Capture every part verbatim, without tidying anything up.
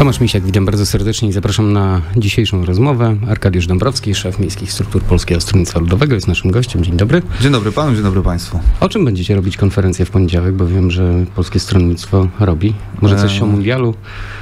Tomasz Misiak, witam bardzo serdecznie i zapraszam na dzisiejszą rozmowę. Arkadiusz Dąbrowski, szef Miejskich Struktur Polskiego Stronnictwa Ludowego, jest naszym gościem. Dzień dobry. Dzień dobry panu, dzień dobry państwu. O czym będziecie robić konferencję w poniedziałek, bo wiem, że Polskie Stronnictwo robi. Może coś eee... o mundialu?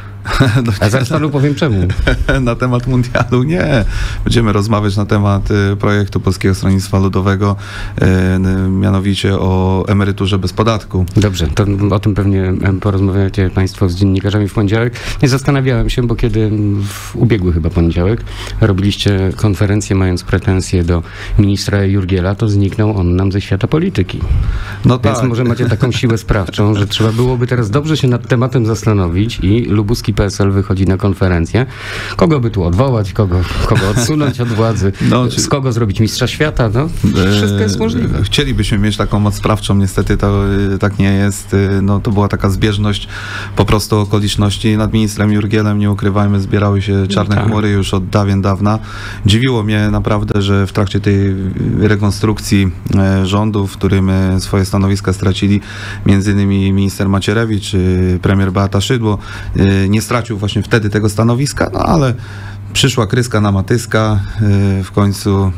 A zaraz panu powiem czemu. Na temat mundialu nie. Będziemy rozmawiać na temat y, projektu Polskiego Stronnictwa Ludowego, y, y, mianowicie o emeryturze bez podatku. Dobrze, to o tym pewnie porozmawiacie państwo z dziennikarzami w poniedziałek. Nie zastanawiałem się, bo kiedy w ubiegły chyba poniedziałek robiliście konferencję, mając pretensje do ministra Jurgiela, to zniknął on nam ze świata polityki. No Więc tak. może macie taką siłę sprawczą, że trzeba byłoby teraz dobrze się nad tematem zastanowić i lubuski P S L wychodzi na konferencję. Kogo by tu odwołać, kogo, kogo odsunąć od władzy, no, z kogo zrobić mistrza świata, no wszystko jest możliwe. Chcielibyśmy mieć taką moc sprawczą, niestety to tak nie jest. No, to była taka zbieżność po prostu okoliczności. Nad ministrem Jurgielem, nie ukrywajmy, zbierały się czarne tak. chmury już od dawien dawna. Dziwiło mnie naprawdę, że w trakcie tej rekonstrukcji rządu, w którym swoje stanowiska stracili między innymi minister Macierewicz, premier Beata Szydło, nie stracił właśnie wtedy tego stanowiska, no ale przyszła kryska na Matyska, w końcu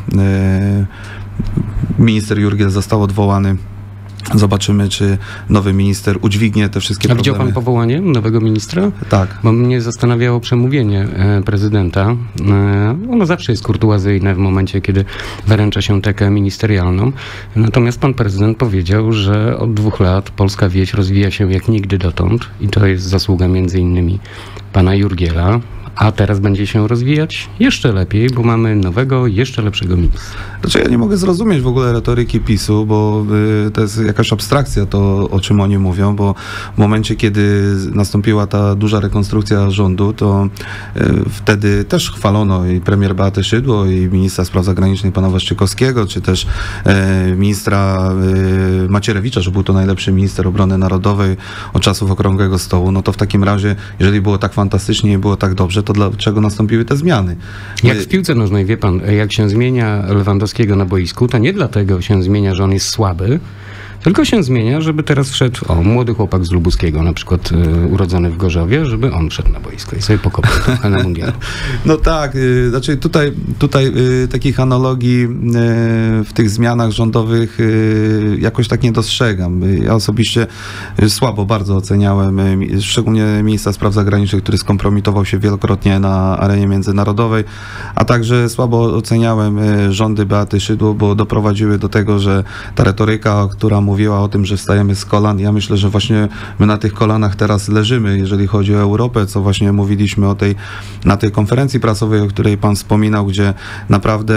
minister Jurgiel został odwołany. Zobaczymy, czy nowy minister udźwignie te wszystkie problemy. A problemy. widział pan powołanie nowego ministra? Tak. Bo mnie zastanawiało przemówienie prezydenta. Ono zawsze jest kurtuazyjne w momencie, kiedy wręcza się tekę ministerialną. Natomiast pan prezydent powiedział, że od dwóch lat polska wieś rozwija się jak nigdy dotąd i to jest zasługa między innymi pana Jurgiela. A teraz będzie się rozwijać jeszcze lepiej, bo mamy nowego, jeszcze lepszego ministra. Znaczy ja nie mogę zrozumieć w ogóle retoryki PiSu, bo y, to jest jakaś abstrakcja to, o czym oni mówią, bo w momencie, kiedy nastąpiła ta duża rekonstrukcja rządu, to y, wtedy też chwalono i premier Beatę Szydło, i ministra spraw zagranicznych pana Waszczykowskiego, czy też y, ministra y, Macierewicza, że był to najlepszy minister obrony narodowej od czasów Okrągłego Stołu. No to w takim razie, jeżeli było tak fantastycznie i było tak dobrze, to dlaczego nastąpiły te zmiany? Jak w piłce nożnej, wie pan, jak się zmienia Lewandowskiego na boisku, to nie dlatego się zmienia, że on jest słaby, tylko się zmienia, żeby teraz wszedł, o, młody chłopak z Lubuskiego, na przykład y, urodzony w Gorzowie, żeby on wszedł na boisko i sobie pokopał trochę na mundialu. No tak, y, znaczy tutaj, tutaj y, takich analogii y, w tych zmianach rządowych y, jakoś tak nie dostrzegam. Ja osobiście y, słabo bardzo oceniałem, y, szczególnie ministra spraw zagranicznych, który skompromitował się wielokrotnie na arenie międzynarodowej, a także słabo oceniałem y, rządy Beaty Szydło, bo doprowadziły do tego, że ta retoryka, która mówiła o tym, że wstajemy z kolan. Ja myślę, że właśnie my na tych kolanach teraz leżymy, jeżeli chodzi o Europę, co właśnie mówiliśmy o tej, na tej konferencji prasowej, o której pan wspominał, gdzie naprawdę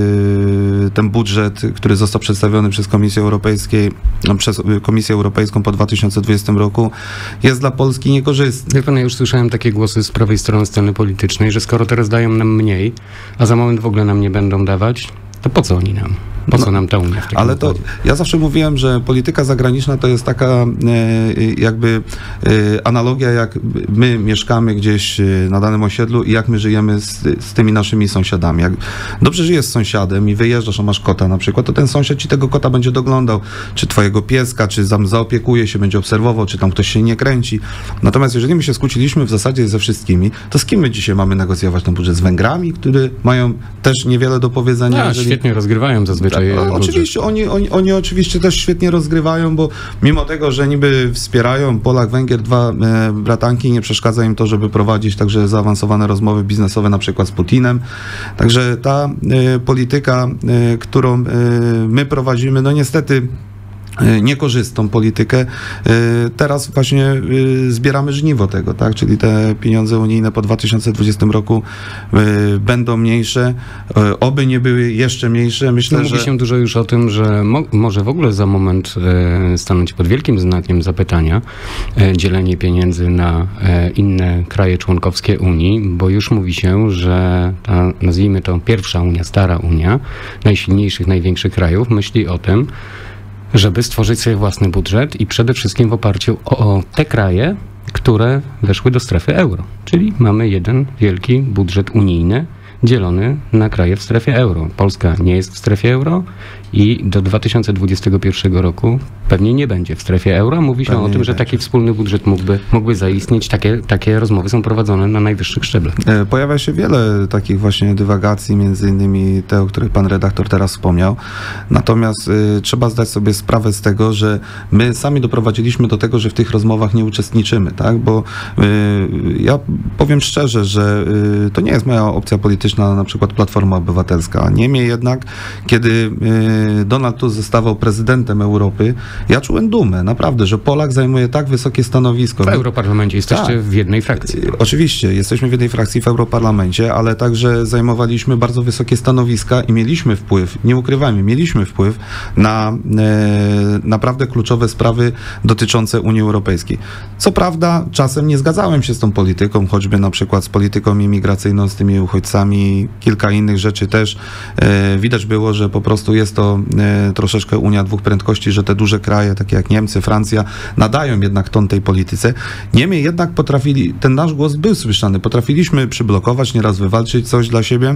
yy, ten budżet, który został przedstawiony przez Komisję Europejską, przez Komisję Europejską po dwa tysiące dwudziestym roku, jest dla Polski niekorzystny. Wie pan, ja już słyszałem takie głosy z prawej strony sceny politycznej, że skoro teraz dają nam mniej, a za moment w ogóle nam nie będą dawać, to po co oni nam? Po co no, nam ta Unia w takim Ale to układzie? ja zawsze mówiłem, że polityka zagraniczna to jest taka e, jakby e, analogia, jak my mieszkamy gdzieś na danym osiedlu i jak my żyjemy z, z tymi naszymi sąsiadami. Jak dobrze żyjesz z sąsiadem i wyjeżdżasz, a masz kota na przykład, to ten sąsiad ci tego kota będzie doglądał, czy twojego pieska, czy tam zaopiekuje się, będzie obserwował, czy tam ktoś się nie kręci. Natomiast jeżeli my się skłóciliśmy w zasadzie ze wszystkimi, to z kim my dzisiaj mamy negocjować ten budżet? Z Węgrami, którzy mają też niewiele do powiedzenia. A, jeżeli... świetnie rozgrywają zazwyczaj. No, oczywiście, oni, oni, oni oczywiście też świetnie rozgrywają, bo mimo tego, że niby wspierają Polak, Węgier, dwa e, bratanki, nie przeszkadza im to, żeby prowadzić także zaawansowane rozmowy biznesowe, na przykład z Putinem. Także ta e, polityka, e, którą e, my prowadzimy, no niestety niekorzystną politykę. Teraz właśnie zbieramy żniwo tego, tak? Czyli te pieniądze unijne po dwa tysiące dwudziestym roku będą mniejsze, oby nie były jeszcze mniejsze. Myślę, no, że... Mówi się dużo już o tym, że mo może w ogóle za moment e, stanąć pod wielkim znakiem zapytania e, dzielenie pieniędzy na e, inne kraje członkowskie Unii, bo już mówi się, że ta, nazwijmy to pierwsza Unia, stara Unia, najsilniejszych, największych krajów, myśli o tym, żeby stworzyć sobie własny budżet i przede wszystkim w oparciu o, o te kraje, które weszły do strefy euro. Czyli mamy jeden wielki budżet unijny dzielony na kraje w strefie euro. Polska nie jest w strefie euro i do dwa tysiące dwudziestego pierwszego roku pewnie nie będzie w strefie euro. Mówi się Pewnie o tym, nie że będzie. taki wspólny budżet mógłby, mógłby zaistnieć. Takie, takie rozmowy są prowadzone na najwyższych szczeblach. E, Pojawia się wiele takich właśnie dywagacji, między innymi te, o których pan redaktor teraz wspomniał. Natomiast y, trzeba zdać sobie sprawę z tego, że my sami doprowadziliśmy do tego, że w tych rozmowach nie uczestniczymy, tak? Bo y, ja powiem szczerze, że y, to nie jest moja opcja polityczna, na przykład Platforma Obywatelska. Niemniej jednak, kiedy y, Donald Tusk zostawał prezydentem Europy, ja czułem dumę, naprawdę, że Polak zajmuje tak wysokie stanowisko. W Europarlamencie jesteście Tak. w jednej frakcji. Y, Oczywiście, jesteśmy w jednej frakcji w Europarlamencie, ale także zajmowaliśmy bardzo wysokie stanowiska i mieliśmy wpływ, nie ukrywajmy, mieliśmy wpływ na e, naprawdę kluczowe sprawy dotyczące Unii Europejskiej. Co prawda, czasem nie zgadzałem się z tą polityką, choćby na przykład z polityką imigracyjną, z tymi uchodźcami, kilka innych rzeczy też. E, widać było, że po prostu jest to e, troszeczkę Unia dwóch prędkości, że te duże kraje, takie jak Niemcy, Francja, nadają jednak ton tej polityce. Niemniej jednak potrafili, ten nasz głos był słyszany, potrafiliśmy przyblokować, nieraz wywalczyć coś dla siebie,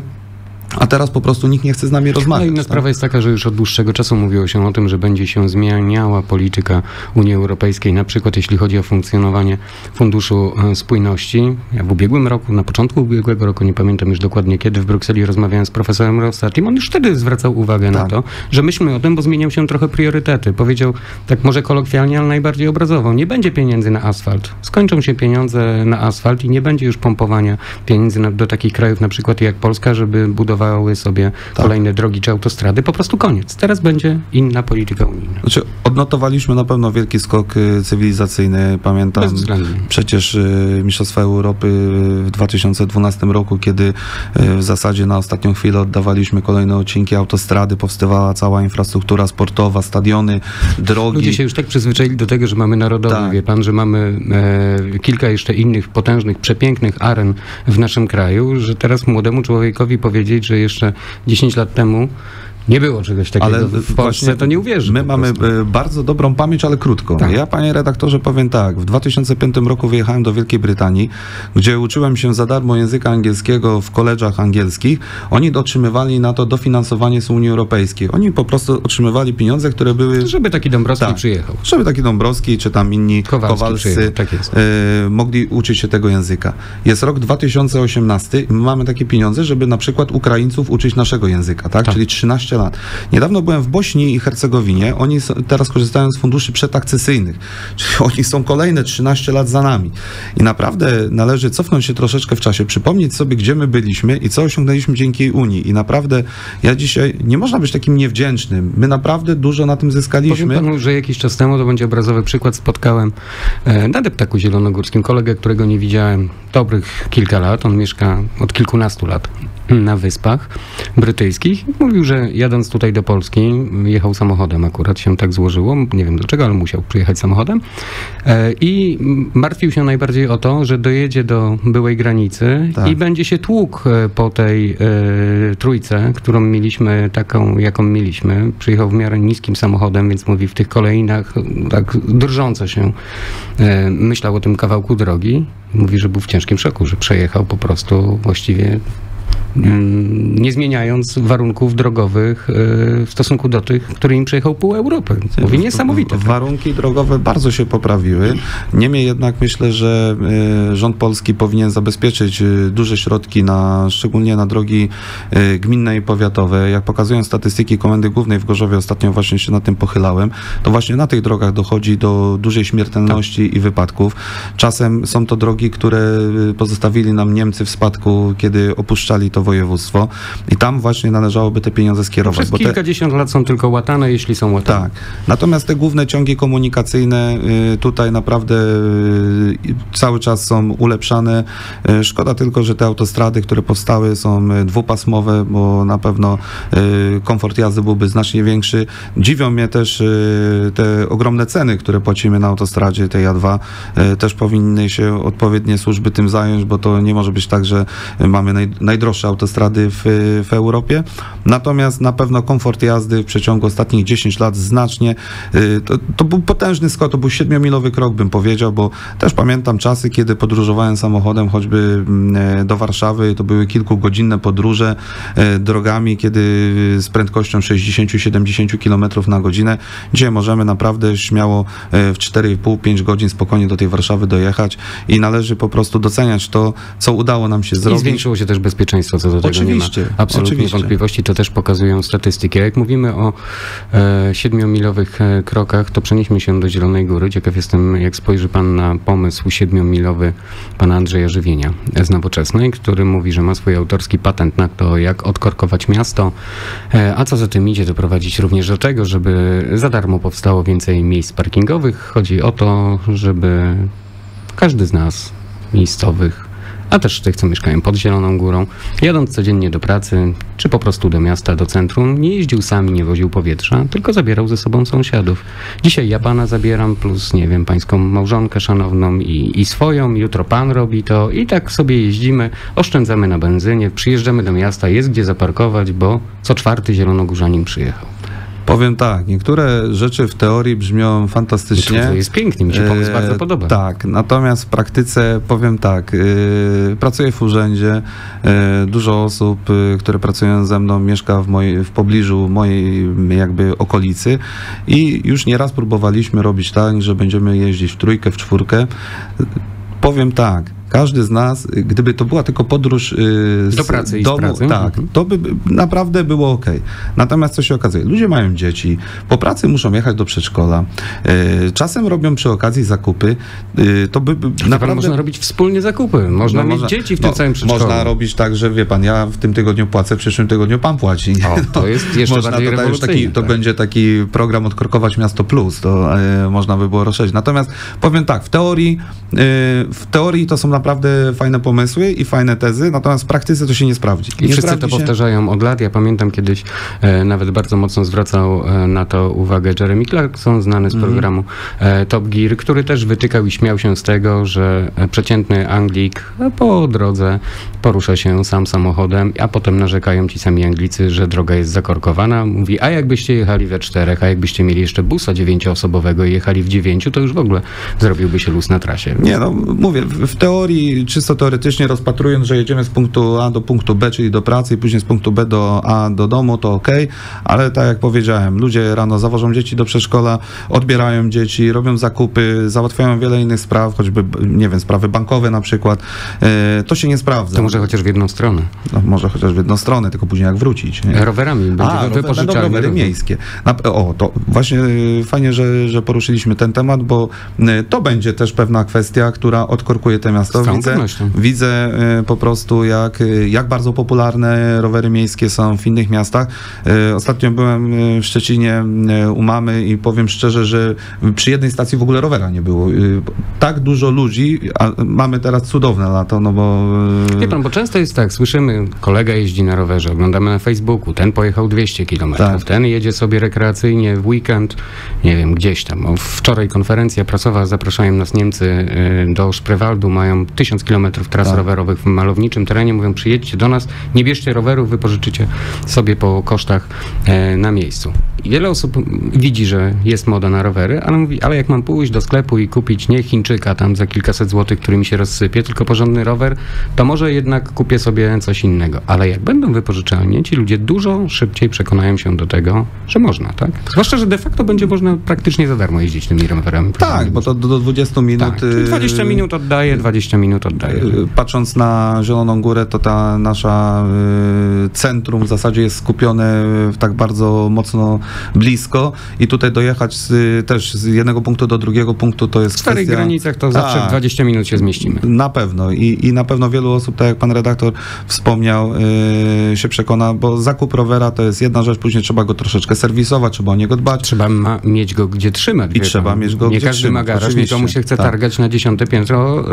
a teraz po prostu nikt nie chce z nami No rozmawiać. inna tak? sprawa jest taka, że już od dłuższego czasu mówiło się o tym, że będzie się zmieniała polityka Unii Europejskiej, na przykład jeśli chodzi o funkcjonowanie Funduszu e, Spójności. Ja w ubiegłym roku, na początku ubiegłego roku, nie pamiętam już dokładnie kiedy, w Brukseli rozmawiałem z profesorem Rosatim, on już wtedy zwracał uwagę na Tak. to, że myślmy o tym, bo zmienią się trochę priorytety. Powiedział, tak może kolokwialnie, ale najbardziej obrazowo, nie będzie pieniędzy na asfalt. Skończą się pieniądze na asfalt i nie będzie już pompowania pieniędzy na, do takich krajów na przykład jak Polska, żeby budowały sobie Tak. kolejne drogi czy autostrady. Po prostu koniec. Teraz będzie inna polityka unijna. Znaczy, odnotowaliśmy na pewno wielki skok y, cywilizacyjny. Pamiętam Bezwzględnie. przecież y, Mistrzostwa Europy w dwa tysiące dwunastym roku, kiedy y, w zasadzie na ostatnią chwilę oddawaliśmy kolejne odcinki autostrady, powstawała cała infrastruktura sportowa, stadiony, drogi. Ludzie się już tak przyzwyczaili do tego, że mamy narodowy, Tak. wie pan, że mamy e, kilka jeszcze innych potężnych, przepięknych aren w naszym kraju, że teraz młodemu człowiekowi powiedzieć, że jeszcze dziesięć lat temu nie było czegoś takiego Ale w Polsce, właśnie to nie uwierzy. My po mamy prostu. e, bardzo dobrą pamięć, ale krótką. Tak. Ja, panie redaktorze, powiem tak. W dwa tysiące piątym roku wyjechałem do Wielkiej Brytanii, gdzie uczyłem się za darmo języka angielskiego w koledżach angielskich. Oni otrzymywali na to dofinansowanie z Unii Europejskiej. Oni po prostu otrzymywali pieniądze, które były... Żeby taki Dąbrowski Tak. przyjechał. Żeby taki Dąbrowski, czy tam inni Kowalski Kowalscy przyjechał, tak jest. e, mogli uczyć się tego języka. Jest rok dwa tysiące osiemnasty i my mamy takie pieniądze, żeby na przykład Ukraińców uczyć naszego języka, tak? Tak. Czyli trzynaście lat. Niedawno byłem w Bośni i Hercegowinie. Oni s- teraz korzystają z funduszy przedakcesyjnych. Czyli oni są kolejne trzynaście lat za nami. I naprawdę należy cofnąć się troszeczkę w czasie, przypomnieć sobie, gdzie my byliśmy i co osiągnęliśmy dzięki Unii. I naprawdę ja dzisiaj, nie można być takim niewdzięcznym. My naprawdę dużo na tym zyskaliśmy. Powiem panu, że jakiś czas temu, to będzie obrazowy przykład, spotkałem e, na Deptaku Zielonogórskim kolegę, którego nie widziałem dobrych kilka lat. On mieszka od kilkunastu lat na Wyspach Brytyjskich. Mówił, że jadąc tutaj do Polski, jechał samochodem, akurat się tak złożyło, nie wiem dlaczego, ale musiał przyjechać samochodem e, i martwił się najbardziej o to, że dojedzie do byłej granicy Tak. i będzie się tłukł e, po tej e, trójce, którą mieliśmy, taką jaką mieliśmy. Przyjechał w miarę niskim samochodem, więc mówi, w tych kolejnach tak drżąco się e, myślał o tym kawałku drogi. Mówi, że był w ciężkim szoku, że przejechał po prostu właściwie mm, nie zmieniając warunków drogowych e, w stosunku do tych, którymi przejechał pół Europy. Mówi, niesamowite. Warunki drogowe bardzo się poprawiły. Niemniej jednak myślę, że y, rząd polski powinien zabezpieczyć y, duże środki na, szczególnie na drogi y, gminne i powiatowe. Jak pokazują statystyki Komendy Głównej w Gorzowie, ostatnio właśnie się nad tym pochylałem, to właśnie na tych drogach dochodzi do dużej śmiertelności Tak. i wypadków. Czasem są to drogi, które y, pozostawili nam Niemcy w spadku, kiedy opuszczali to województwo i tam właśnie należałoby te pieniądze skierować. Przez bo te- kilkadziesiąt lat są tylko łatane, jeśli są łatane. tak. Natomiast te główne ciągi komunikacyjne y, tutaj naprawdę y, cały czas są ulepszane. Y, Szkoda tylko, że te autostrady, które powstały, są y, dwupasmowe, bo na pewno y, komfort jazdy byłby znacznie większy. Dziwią mnie też y, te ogromne ceny, które płacimy na autostradzie tej A dwa. Y, Też powinny się odpowiednie służby tym zająć, bo to nie może być tak, że y, mamy naj, najdroższe autostrady w, w Europie. Natomiast na pewno komfort jazdy w przeciągu ostatnich dziesięć lat znacznie, to, to był potężny skok, to był siedmiomilowy krok, bym powiedział, bo też pamiętam czasy, kiedy podróżowałem samochodem choćby do Warszawy, to były kilkugodzinne podróże drogami, kiedy z prędkością sześćdziesiąt do siedemdziesięciu kilometrów na godzinę. Dzisiaj możemy naprawdę śmiało w cztery i pół do pięciu godzin spokojnie do tej Warszawy dojechać i należy po prostu doceniać to, co udało nam się zrobić. I zwiększyło się też bezpieczeństwo, co do tego oczywiście, nie ma absolutnie oczywiście. wątpliwości, to też pokazują statystyki. A jak mówimy o e, siedmiomilowych e, krokach, to przenieśmy się do Zielonej Góry. Ciekaw jestem, jak spojrzy pan na pomysł siedmiomilowy pana Andrzeja Żywienia z Nowoczesnej, który mówi, że ma swój autorski patent na to, jak odkorkować miasto, e, a co za tym idzie, doprowadzić również do tego, żeby za darmo powstało więcej miejsc parkingowych. Chodzi o to, żeby każdy z nas miejscowych, a też tych, co mieszkają pod Zieloną Górą, jadąc codziennie do pracy, czy po prostu do miasta, do centrum, nie jeździł sami, nie woził powietrza, tylko zabierał ze sobą sąsiadów. Dzisiaj ja pana zabieram, plus, nie wiem, pańską małżonkę szanowną i, i swoją, jutro pan robi to i tak sobie jeździmy, oszczędzamy na benzynie, przyjeżdżamy do miasta, jest gdzie zaparkować, bo co czwarty zielonogórzanin przyjechał. Powiem tak, niektóre rzeczy w teorii brzmią fantastycznie. To jest pięknie, mi się pomysł e, bardzo podoba. Tak, natomiast w praktyce powiem tak, yy, pracuję w urzędzie, yy, dużo osób, yy, które pracują ze mną, mieszka w, mojej, w pobliżu mojej jakby okolicy i już nieraz próbowaliśmy robić tak, że będziemy jeździć w trójkę, w czwórkę. Powiem tak, każdy z nas, gdyby to była tylko podróż yy, z do pracy i domu, z pracy. tak, Mhm. to by naprawdę było okej. Natomiast co się okazuje? Ludzie mają dzieci, po pracy muszą jechać do przedszkola, yy, czasem robią przy okazji zakupy, yy, to by, by naprawdę... Można robić wspólnie zakupy, można no, mieć można, dzieci w tym no, całym przedszkolu. Można robić tak, że wie pan, ja w tym tygodniu płacę, w przyszłym tygodniu pan płaci. O, to jest jeszcze można, bardziej to, to już taki, rewolucyjne. To tak. będzie taki program Odkorkować Miasto Plus, to yy, można by było rozszerzyć. Natomiast powiem tak, w teorii, yy, w teorii to są naprawdę fajne pomysły i fajne tezy, natomiast w praktyce to się nie sprawdzi. I nie wszyscy sprawdzi to się... powtarzają od lat. Ja pamiętam kiedyś e, nawet bardzo mocno zwracał e, na to uwagę Jeremy Clarkson, znany z programu e, Top Gear, który też wytykał i śmiał się z tego, że e, przeciętny Anglik e, po drodze porusza się sam samochodem, a potem narzekają ci sami Anglicy, że droga jest zakorkowana. Mówi, a jakbyście jechali we czterech, a jakbyście mieli jeszcze busa dziewięcioosobowego i jechali w dziewięciu, to już w ogóle zrobiłby się luz na trasie. Nie, no mówię, w, w teorii, czysto teoretycznie rozpatrując, że jedziemy z punktu A do punktu B, czyli do pracy i później z punktu B do A do domu, to okej, ale tak jak powiedziałem, ludzie rano zawożą dzieci do przedszkola, odbierają dzieci, robią zakupy, załatwiają wiele innych spraw, choćby, nie wiem, sprawy bankowe na przykład, e, to się nie sprawdza. To może chociaż w jedną stronę. No, może chociaż w jedną stronę, tylko później jak wrócić. Nie? Rowerami, będzie A, wypożyczalnie. będą rowery miejskie. Na, o, to właśnie fajnie, że, że poruszyliśmy ten temat, bo to będzie też pewna kwestia, która odkorkuje to miasto. Z całą Widzę, pewnością. widzę po prostu, jak, jak bardzo popularne rowery miejskie są w innych miastach. Ostatnio byłem w Szczecinie u mamy i powiem szczerze, że przy jednej stacji w ogóle rowera nie było. Tak dużo ludzi, a mamy teraz cudowne lato, no bo... Wie pan, bo często jest tak, słyszymy, kolega jeździ na rowerze, oglądamy na Facebooku, ten pojechał dwieście kilometrów, Tak. ten jedzie sobie rekreacyjnie w weekend, nie wiem, gdzieś tam. O, wczoraj konferencja prasowa, zapraszają nas Niemcy y, do Spreewaldu, mają tysiąc kilometrów tras Tak. rowerowych w malowniczym terenie, mówią, przyjedźcie do nas, nie bierzcie rowerów, wypożyczycie sobie po kosztach e, na miejscu. I wiele osób widzi, że jest moda na rowery, ale mówi, ale jak mam pójść do sklepu i kupić nie Chińczyka tam za kilkaset złotych, który mi się rozsypie, tylko porządny rower, to może jednak kupię sobie coś innego. Ale jak będą wypożyczalnie, ci ludzie dużo szybciej przekonają się do tego, że można, tak? Zwłaszcza, że de facto będzie można praktycznie za darmo jeździć tymi rowerami. Tak, bo to do, do dwudziestu minut... Tak, czyli dwadzieścia minut oddaje, dwadzieścia minut oddaje. y, Patrząc na Zieloną Górę, to ta nasza y, centrum w zasadzie jest skupione w tak bardzo mocno blisko i tutaj dojechać z, też z jednego punktu do drugiego punktu to jest W starych kwestia... granicach to zawsze Tak. w dwadzieścia minut się zmieścimy. Na pewno I, i na pewno wielu osób, tak jak pan redaktor wspomniał, yy, się przekona, bo zakup rowera to jest jedna rzecz, później trzeba go troszeczkę serwisować, trzeba o niego dbać. Trzeba ma, mieć go gdzie trzymać. I wie trzeba pan. mieć go Nie gdzie każdy trzymać, ma garaż, oczywiście, nikomu się chce tak. targać na dziesiąte piętro rower. Natomiast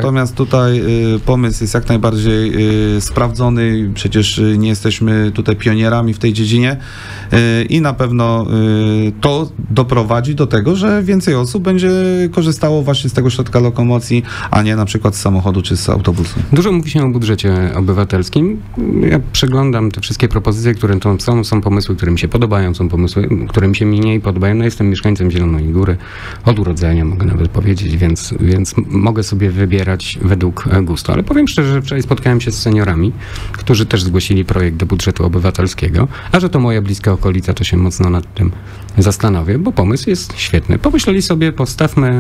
natomiast tutaj y, pomysł jest jak najbardziej y, sprawdzony, przecież y, nie jesteśmy tutaj pionierami w tej dziedzinie y, i na pewno y, to doprowadzi do tego, że więcej osób będzie korzystało właśnie z tego środka lokomocji, a nie na przykład z samochodu czy z autobusu. Dużo mówi się o budżecie obywatelskim. Ja przeglądam te wszystkie propozycje, które tam są. Są pomysły, które mi się podobają, są pomysły, które mi się mniej podobają. No, jestem mieszkańcem Zielonej Góry od urodzenia, mogę nawet powiedzieć, więc, więc mogę sobie wybierać według gustu. Ale powiem szczerze, że wczoraj spotkałem się z seniorami, którzy też zgłosili projekt do budżetu obywatelskiego, a że to moja bliska okolica, to się mocno nad tym zastanowię, bo pomysł jest świetny. Pomyśleli sobie, postawmy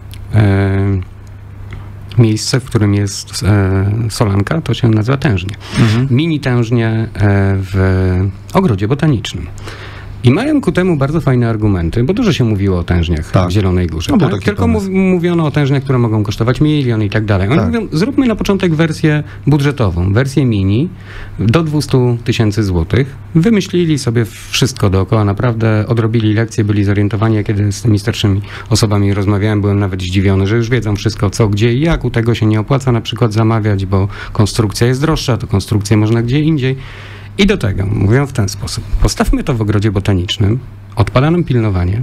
e, miejsce, w którym jest e, solanka, to się nazywa tężnie. Mhm. Mini tężnie e, w ogrodzie botanicznym. I mają ku temu bardzo fajne argumenty, bo dużo się mówiło o tężniach tak. w Zielonej Górze. No, tak? Tylko mów, mówiono o tężniach, które mogą kosztować milion i tak dalej. Oni tak. mówią, zróbmy na początek wersję budżetową, wersję mini do dwieście tysięcy złotych. Wymyślili sobie wszystko dookoła, naprawdę odrobili lekcje, byli zorientowani. Ja kiedy z tymi starszymi osobami rozmawiałem, byłem nawet zdziwiony, że już wiedzą wszystko co, gdzie i jak. U tego się nie opłaca na przykład zamawiać, bo konstrukcja jest droższa, to konstrukcję można gdzie indziej. I do tego mówią w ten sposób. Postawmy to w ogrodzie botanicznym, odpada nam pilnowanie,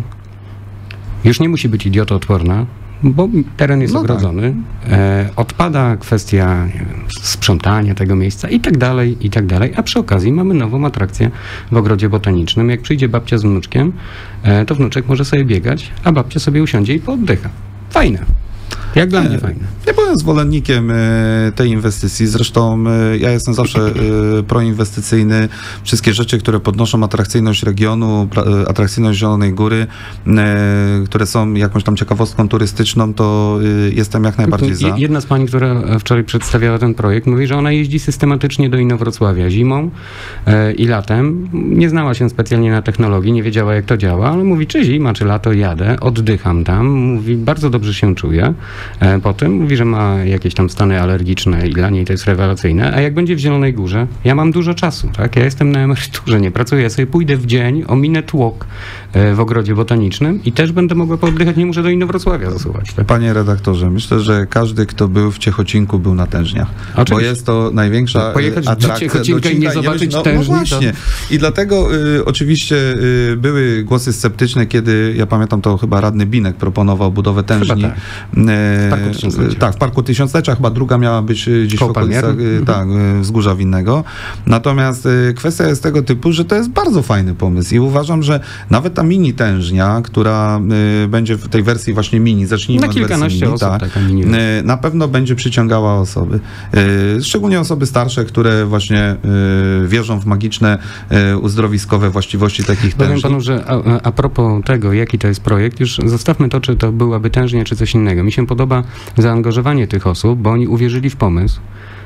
już nie musi być idiotoodporna, bo teren jest no ogrodzony, tak. e, odpada kwestia nie wiem, sprzątania tego miejsca i tak dalej, i tak dalej, a przy okazji mamy nową atrakcję w ogrodzie botanicznym. Jak przyjdzie babcia z wnuczkiem, e, to wnuczek może sobie biegać, a babcia sobie usiądzie i pooddycha. Fajne. Jak dla mnie fajne. Ja byłem zwolennikiem y, tej inwestycji. Zresztą y, ja jestem zawsze y, proinwestycyjny. Wszystkie rzeczy, które podnoszą atrakcyjność regionu, pra, y, atrakcyjność Zielonej Góry, y, które są jakąś tam ciekawostką turystyczną, to y, jestem jak najbardziej za. Jedna z pani, która wczoraj przedstawiała ten projekt, mówi, że ona jeździ systematycznie do Inowrocławia zimą y, i latem. Nie znała się specjalnie na technologii, nie wiedziała jak to działa, ale mówi, czy zima, czy lato jadę, oddycham tam. Mówi, bardzo dobrze się czuję. Po tym mówi, że ma jakieś tam stany alergiczne i dla niej to jest rewelacyjne, a jak będzie w Zielonej Górze, ja mam dużo czasu, tak? Ja jestem na emeryturze, nie pracuję, ja sobie pójdę w dzień, ominę tłok w ogrodzie botanicznym i też będę mogła pooddychać, nie muszę do Inowrocławia zasuwać. Tak? Panie redaktorze, myślę, że każdy, kto był w Ciechocinku, był na tężniach, Oczywiście. Bo jest to największa no, pojechać atrakcja. do Ciechocinka i nie zobaczyć no, tężni. No właśnie. To... I dlatego y, oczywiście y, były głosy sceptyczne, kiedy, ja pamiętam, to chyba radny Binek proponował budowę tężni. Tak. W Parku Tysiąclecia. Tak, w Parku Tysiąclecia, chyba druga miała być gdzieś Koło w okolicach mhm. tak, Wzgórza Winnego. Natomiast y, kwestia jest tego typu, że to jest bardzo fajny pomysł i uważam, że nawet ta mini tężnia, która y, będzie w tej wersji właśnie mini, zacznijmy na od wersji mini, osób, tak, taka mini. y, na pewno będzie przyciągała osoby. Y, szczególnie osoby starsze, które właśnie y, wierzą w magiczne, y, uzdrowiskowe właściwości takich Powiem tężni. panu, że a, a propos tego, jaki to jest projekt, już zostawmy to, czy to byłaby tężnia, czy coś innego. Mi się podoba zaangażowanie tych osób, bo oni uwierzyli w pomysł.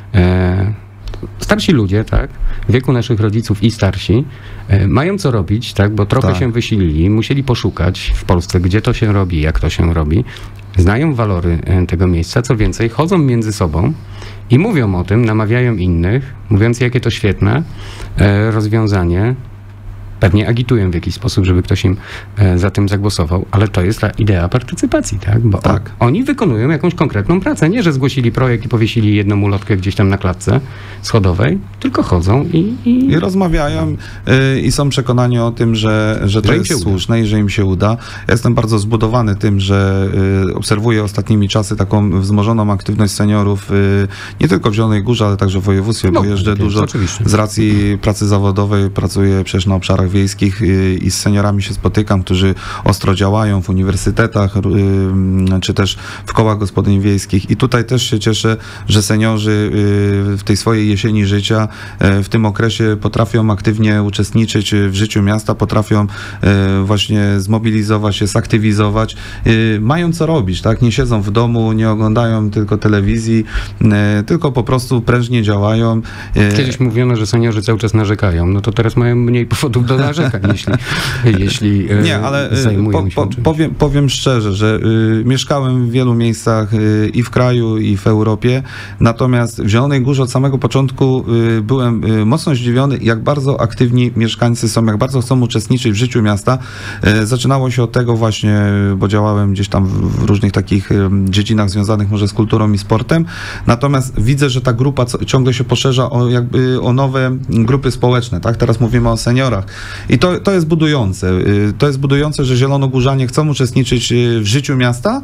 E, starsi ludzie, tak, w wieku naszych rodziców i starsi, e, mają co robić, tak, bo trochę Tak. się wysilili, musieli poszukać w Polsce, gdzie to się robi, jak to się robi. Znają walory e, tego miejsca, co więcej, chodzą między sobą i mówią o tym, namawiają innych, mówiąc, jakie to świetne e, rozwiązanie. Pewnie agitują w jakiś sposób, żeby ktoś im e, za tym zagłosował, ale to jest ta idea partycypacji, tak? Bo Tak. on, oni wykonują jakąś konkretną pracę. Nie, że zgłosili projekt i powiesili jedną ulotkę gdzieś tam na klatce schodowej, tylko chodzą i... I, I rozmawiają y, i są przekonani o tym, że, że to Że im jest się uda. słuszne i że im się uda. Ja jestem bardzo zbudowany tym, że y, obserwuję ostatnimi czasy taką wzmożoną aktywność seniorów y, nie tylko w Zielonej Górze, ale także w województwie, No, bo jeżdżę tak jest, dużo oczywiście. z racji pracy zawodowej, pracuję przecież na obszarach wiejskich y, i z seniorami się spotykam, którzy ostro działają w uniwersytetach y, czy też w kołach gospodyń wiejskich i tutaj też się cieszę, że seniorzy y, w tej swojej jesieni życia y, w tym okresie potrafią aktywnie uczestniczyć w życiu miasta, potrafią y, właśnie zmobilizować się, zaktywizować, y, mają co robić, tak? Nie siedzą w domu, nie oglądają tylko telewizji, y, tylko po prostu prężnie działają. Y, Kiedyś mówiono, że seniorzy cały czas narzekają, no to teraz mają mniej powodów do co narzekać, jeśli, jeśli Nie, ale zajmują po, się po, czymś. powiem, powiem szczerze, że y, mieszkałem w wielu miejscach y, i w kraju, i w Europie, natomiast w Zielonej Górze od samego początku y, byłem y, mocno zdziwiony, jak bardzo aktywni mieszkańcy są, jak bardzo chcą uczestniczyć w życiu miasta. Y, zaczynało się od tego właśnie, bo działałem gdzieś tam w, w różnych takich y, dziedzinach związanych może z kulturą i sportem, natomiast widzę, że ta grupa co, ciągle się poszerza o, jakby, o nowe grupy społeczne, tak? Teraz mówimy o seniorach i to, to jest budujące. Y, to jest budujące, że zielonogórzanie chcą uczestniczyć w życiu miasta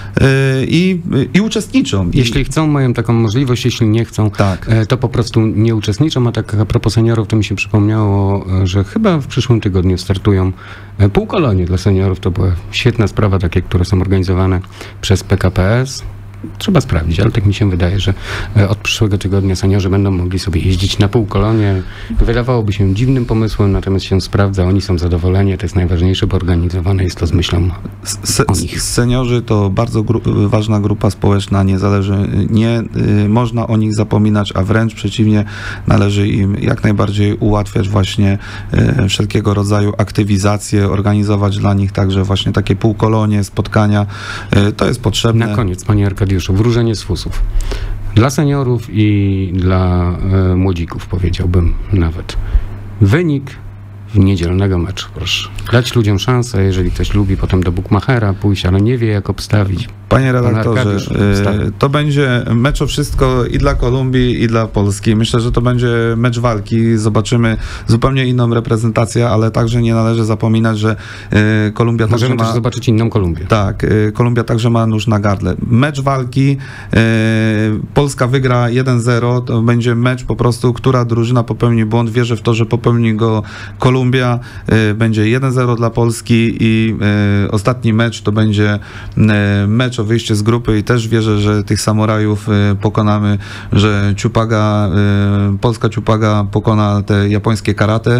i, i uczestniczą. Jeśli chcą, mają taką możliwość, jeśli nie chcą, Tak. to po prostu nie uczestniczą. A tak a propos seniorów, to mi się przypomniało, że chyba w przyszłym tygodniu startują półkolonie dla seniorów. To była świetna sprawa, takie, które są organizowane przez P K P S. Trzeba sprawdzić, ale tak mi się wydaje, że od przyszłego tygodnia seniorzy będą mogli sobie jeździć na półkolonie. Wydawałoby się dziwnym pomysłem, natomiast się sprawdza, oni są zadowoleni, to jest najważniejsze, bo organizowane jest to z myślą Se, o nich. seniorzy to bardzo gru- ważna grupa społeczna, nie zależy, nie y, można o nich zapominać, a wręcz przeciwnie, należy im jak najbardziej ułatwiać właśnie y, wszelkiego rodzaju aktywizacje, organizować dla nich także właśnie takie półkolonie, spotkania. Y, to jest potrzebne. Na koniec, panie Arkadiuszu, wróżenie z fusów. Dla seniorów i dla e, młodzików, powiedziałbym nawet. Wynik w niedzielnego meczu, proszę. Dać ludziom szansę, jeżeli ktoś lubi potem do bukmachera pójść, ale nie wie, jak obstawić. Panie redaktorze, Arkadiusz, y, to będzie mecz o wszystko i dla Kolumbii, i dla Polski. Myślę, że to będzie mecz walki. Zobaczymy zupełnie inną reprezentację, ale także nie należy zapominać, że y, Kolumbia Możemy także też ma... zobaczyć inną Kolumbię. Tak, y, Kolumbia także ma nóż na gardle. Mecz walki, y, Polska wygra jeden zero, to będzie mecz po prostu, która drużyna popełni błąd. Wierzę w to, że popełni go Kolumbia. Y, będzie jeden zero dla Polski i y, ostatni mecz to będzie y, mecz o wyjście z grupy i też wierzę, że tych samurajów y, pokonamy, że Ciupaga, y, polska Ciupaga pokona te japońskie karate y,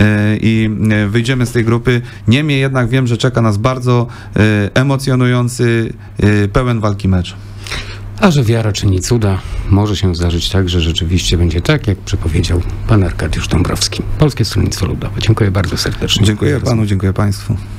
i y, wyjdziemy z tej grupy. Niemniej jednak wiem, że czeka nas bardzo y, emocjonujący, y, pełen walki mecz. A że wiara czyni cuda, może się zdarzyć tak, że rzeczywiście będzie tak, jak przepowiedział pan Arkadiusz Dąbrowski. Polskie Stronnictwo Ludowe. Dziękuję bardzo serdecznie. Dziękuję panu, dziękuję państwu.